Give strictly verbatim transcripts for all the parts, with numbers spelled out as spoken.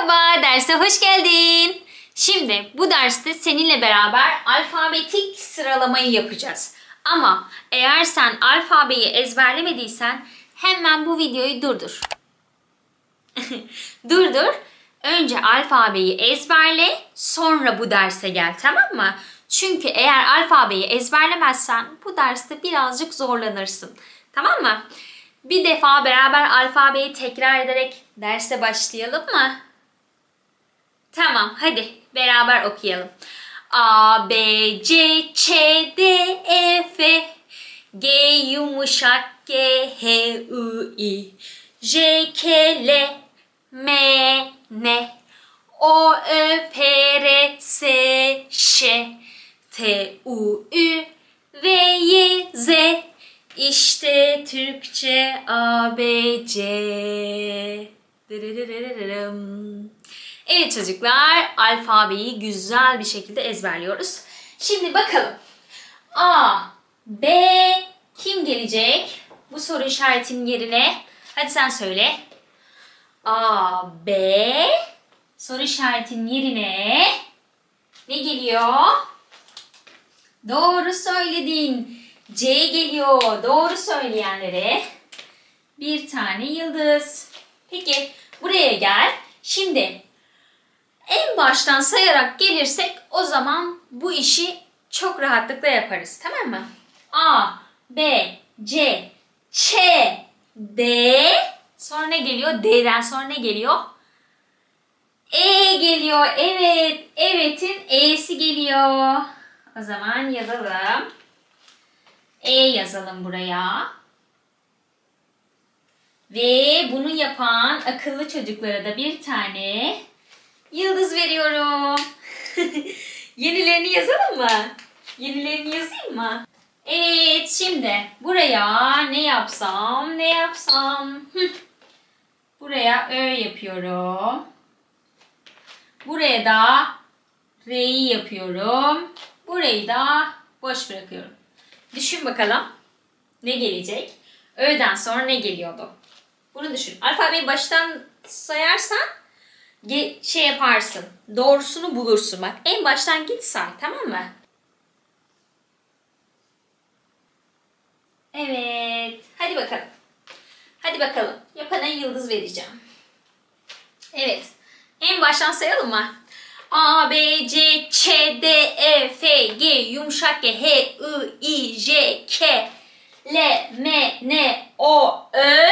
Merhaba, derse hoş geldin. Şimdi bu derste seninle beraber alfabetik sıralamayı yapacağız. Ama eğer sen alfabeyi ezberlemediysen hemen bu videoyu durdur. Durdur. Önce alfabeyi ezberle, sonra bu derse gel, tamam mı? Çünkü eğer alfabeyi ezberlemezsen bu derste birazcık zorlanırsın. Tamam mı? Bir defa beraber alfabeyi tekrar ederek derse başlayalım mı? Tamam, hadi beraber okuyalım. A, B, C, Ç, D, E, F, G yumuşak, G, H, I, I, J, K, L, M, N, O, Ö, P, R, S, Ş, T, U, Ü, V, Y, Z. İşte Türkçe A, B, C. Evet çocuklar, alfabeyi güzel bir şekilde ezberliyoruz. Şimdi bakalım. A, B kim gelecek? Bu soru işaretinin yerine. Hadi sen söyle. A, B soru işaretinin yerine ne geliyor? Doğru söyledin. C geliyor. Doğru söyleyenlere bir tane yıldız. Peki buraya gel. Şimdi en baştan sayarak gelirsek o zaman bu işi çok rahatlıkla yaparız. Tamam mı? A, B, C, Ç, D. Sonra ne geliyor? D'den sonra ne geliyor? E geliyor. Evet. Evet'in E'si geliyor. O zaman yazalım. E yazalım buraya. Ve bunu yapan akıllı çocuklara da bir tane yıldız veriyorum. Yenilerini yazalım mı? Yenilerini yazayım mı? Evet, şimdi buraya ne yapsam, ne yapsam? Buraya Ö yapıyorum. Buraya da R'yi yapıyorum. Burayı da boş bırakıyorum. Düşün bakalım ne gelecek? Ö'den sonra ne geliyordu? Bunu düşün. Alfabeyi baştan sayarsan şey yaparsın. Doğrusunu bulursun. Bak en baştan git say, tamam mı? Evet. Hadi bakalım. Hadi bakalım. Yapana yıldız vereceğim. Evet. En baştan sayalım mı? A, B, C, Ç, D, E, F, G, yumuşak G, H, I, I, J, K, L, M, N, O, Ö,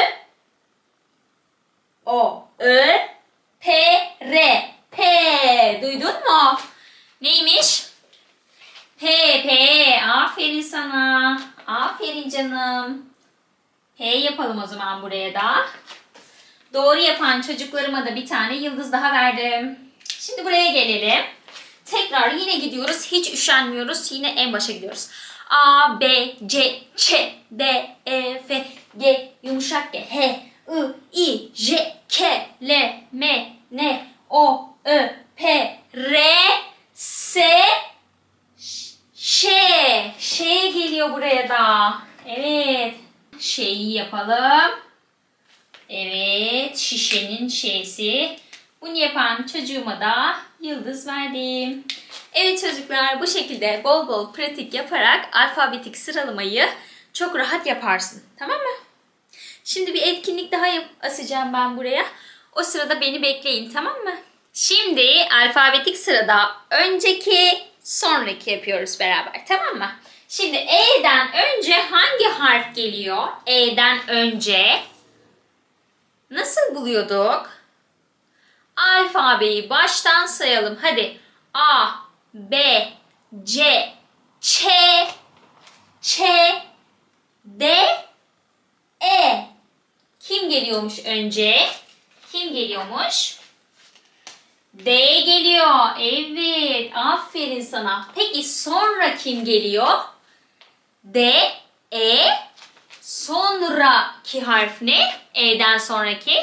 O, Ö, P, R, P. Duydun mu? Neymiş? P, P. Aferin sana. Aferin canım. P yapalım o zaman buraya da. Doğru yapan çocuklarıma da bir tane yıldız daha verdim. Şimdi buraya gelelim. Tekrar yine gidiyoruz. Hiç üşenmiyoruz. Yine en başa gidiyoruz. A, B, C, Ç, D, E, F, G, yumuşak G, H, I, I, J, K, L, M, N, O, Ö, P, R, S, Ş. Ş geliyor buraya da. Evet. Şeyi yapalım. Evet. Şişenin Ş'si. Bunu yapan çocuğuma da yıldız verdim. Evet çocuklar, bu şekilde bol bol pratik yaparak alfabetik sıralamayı çok rahat yaparsın. Tamam mı? Şimdi bir etkinlik daha asacağım ben buraya. O sırada beni bekleyin, tamam mı? Şimdi alfabetik sırada önceki, sonraki yapıyoruz beraber, tamam mı? Şimdi E'den önce hangi harf geliyor? E'den önce nasıl buluyorduk? Alfabeyi baştan sayalım. Hadi. A, B, C, Ç, Ç, D, E. Kim geliyormuş önce? Kim geliyormuş? D geliyor. Evet. Aferin sana. Peki sonra kim geliyor? D, E. Sonraki harf ne? E'den sonraki.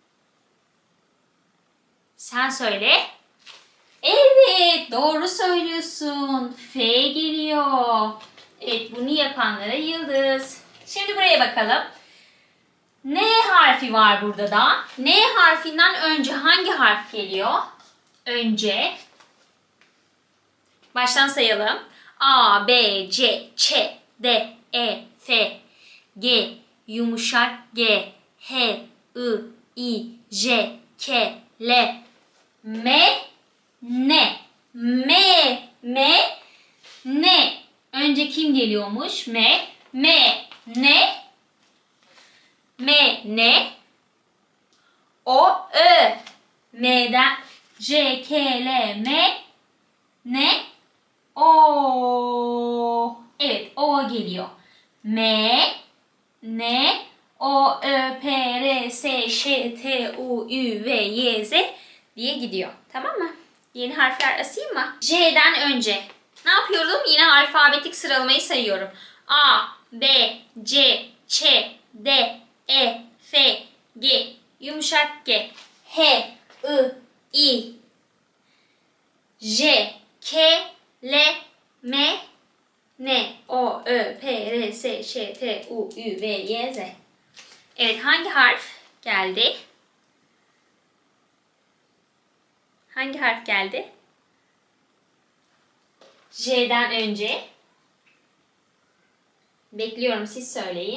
Sen söyle. Evet, doğru söylüyorsun. F geliyor. Evet, bunu yapanlara yıldız. Şimdi buraya bakalım. N harfi var burada da. N harfinden önce hangi harf geliyor? Önce baştan sayalım. A, B, C, Ç, D, E, F, G, yumuşak G, H, I, I, J, K, L, M, N. M, M, N. Önce kim geliyormuş? M, M, N, M, N, O, Ö. M'den J, K, L, M, N, O. Evet, O geliyor. M, N, O, Ö, P, R, S, Ş, T, U, Ü, V, Y, Z diye gidiyor. Tamam mı? Yeni harfler asayım mı? J'den önce ne yapıyorum? Yine alfabetik sıralamayı sayıyorum. A, B, C, Ç, D, E, F, G, yumuşak G, H, I, I, J, K, L, M, N, O, Ö, P, R, S, Ş, T, U, Ü, V, Y, Z. Evet, hangi harf geldi? Hangi harf geldi? J'den önce. Bekliyorum, siz söyleyin.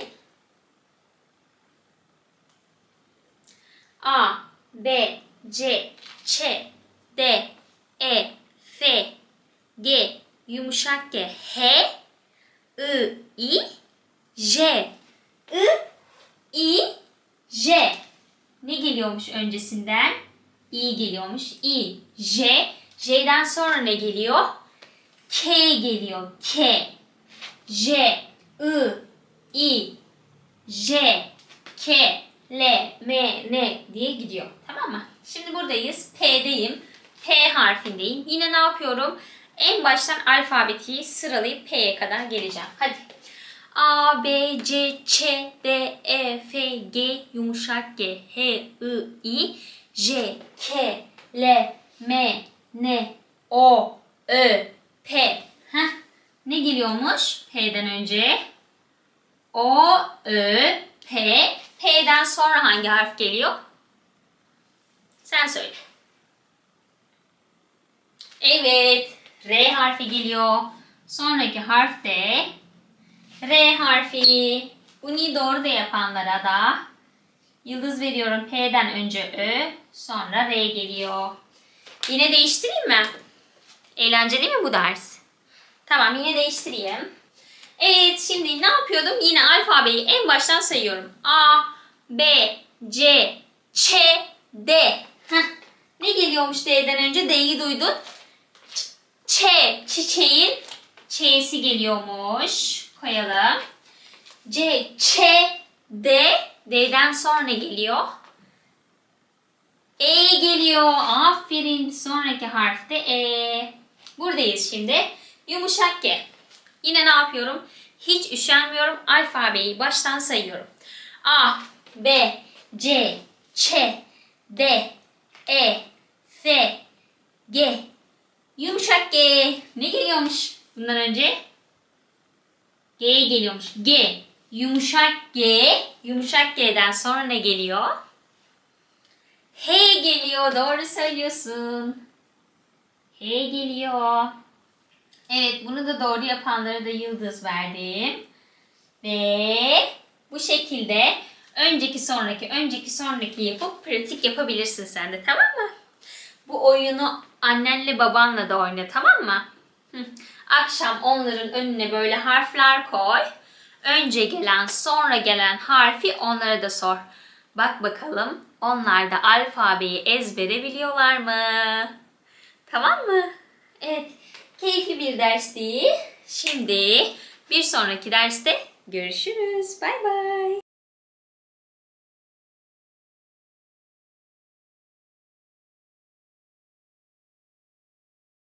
A, B, C, Ç, D, E, F, G, yumuşak G, H, I, I, J, I, I, J. Ne geliyormuş öncesinden? I geliyormuş. I, J. J'den sonra ne geliyor? K geliyor. K. J, I, I, J, K, L, M, N diye gidiyor. Tamam mı? Şimdi buradayız. P'deyim. P harfindeyim. Yine ne yapıyorum? En baştan alfabetiyi sıralayıp P'ye kadar geleceğim. Hadi. A, B, C, Ç, D, E, F, G, yumuşak G, H, I, I, J, K, L, M, N, O, Ö, P. Heh. Ne geliyormuş P'den önce? O, Ö, P. P'den sonra hangi harf geliyor? Sen söyle. Evet. R harfi geliyor. Sonraki harf de R harfi. Bunu doğru da yapanlara da yıldız veriyorum. P'den önce Ö, sonra R geliyor. Yine değiştireyim mi? Eğlenceli mi bu ders? Tamam, yine değiştireyim. Evet, şimdi ne yapıyordum? Yine alfabeyi en baştan sayıyorum. A, B, C, Ç, D. Heh. Ne geliyormuş D'den önce? D'yi duydun. Ç, çiçeğin Ç'si geliyormuş. Koyalım. C, Ç, D. D'den sonra ne geliyor? E geliyor. Aferin. Sonraki harf de E. Buradayız şimdi. Yumuşak G. Yine ne yapıyorum? Hiç üşenmiyorum. Alfabeyi baştan sayıyorum. A, B, C, Ç, D, E, F, G. Yumuşak G. Ne geliyormuş bundan önce? G geliyormuş. G. Yumuşak G. Yumuşak G'den sonra ne geliyor? H geliyor. Doğru söylüyorsun. H geliyor. Evet, bunu da doğru yapanlara da yıldız verdim. Ve bu şekilde önceki sonraki önceki sonraki yapıp pratik yapabilirsin sen de, tamam mı? Bu oyunu annenle babanla da oyna, tamam mı? Hı. Akşam onların önüne böyle harfler koy. Önce gelen sonra gelen harfi onlara da sor. Bak bakalım onlar da alfabeyi ezbere biliyorlar mı? Tamam mı? Evet. Keyifli bir dersti. Şimdi bir sonraki derste görüşürüz. Bay bay.